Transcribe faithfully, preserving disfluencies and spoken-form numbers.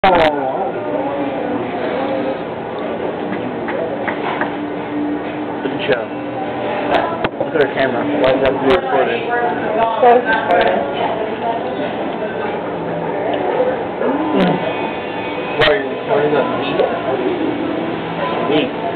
Oh. Good show. Look at our camera. Why does that have to be recorded? So it's recorded. Why are you recording on me? Me.